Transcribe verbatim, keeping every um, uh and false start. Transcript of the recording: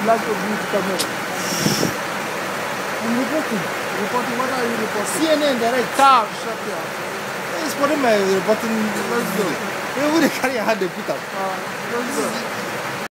like to be to camera. I'm reporting. Reporting, what are you reporting? C N N direct. Stop, shut up. It's for them reporting. Let's go. They would carry a hand they put up. Uh, let's go.